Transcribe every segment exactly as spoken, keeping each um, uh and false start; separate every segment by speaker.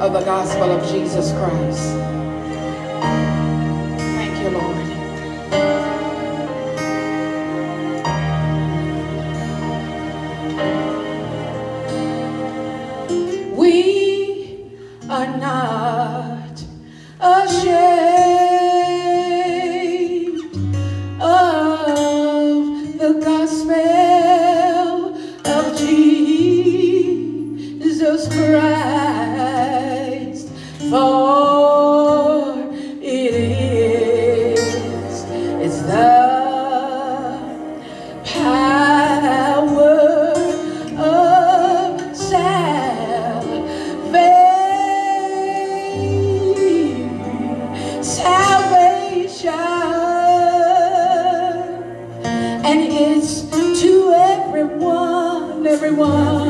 Speaker 1: of the gospel of Jesus Christ. Thank you, Lord. We are not ashamed of the gospel of Jesus Christ, for it is, it's the power of salvation, salvation, and it's to everyone, everyone.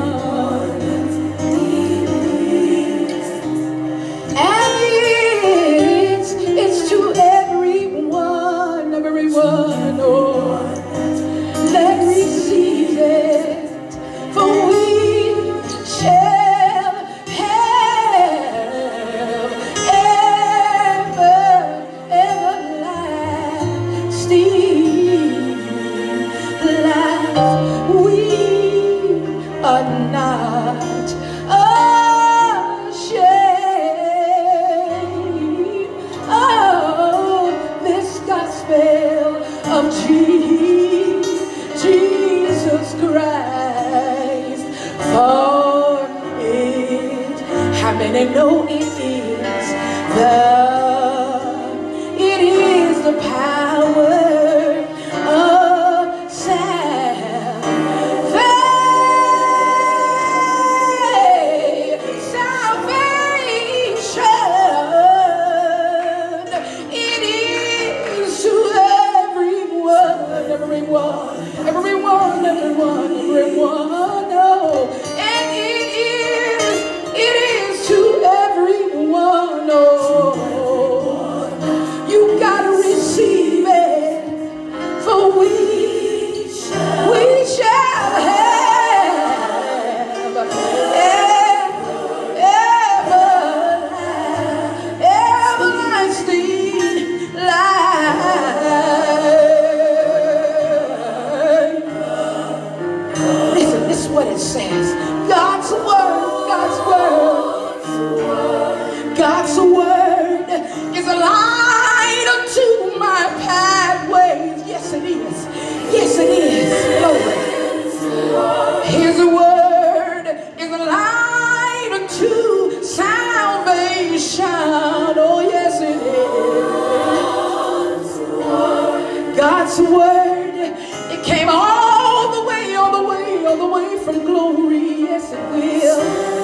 Speaker 1: Not ashamed of this gospel of Jesus Christ, for it, how many know it is the, it is the power of Everyone, everyone, everyone, everyone, oh, and it is, it is to everyone, oh, you gotta receive it, for we, we shall have ever, everlasting life. What it says, God's word, God's word, God's word is a light unto my pathways. Yes, it is. Yes, it is. Lord, His word is a light unto salvation. Oh, yes, it is. God's word, it came all the way, all the way, all the way from glory, yes it will.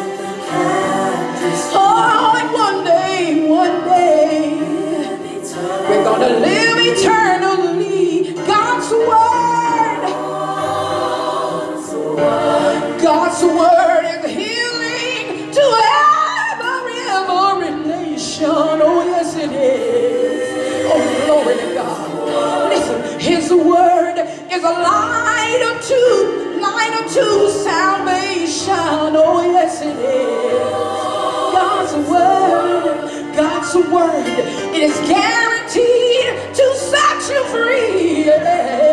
Speaker 1: Oh, and one day, one day, we're gonna live eternally. God's word, God's word is healing to every, every nation. Oh, yes it is. Oh, glory to God. Listen, His word is a light unto light unto salvation. Oh, yes, it is. God's word, God's word, it is guaranteed to set you free. Yeah.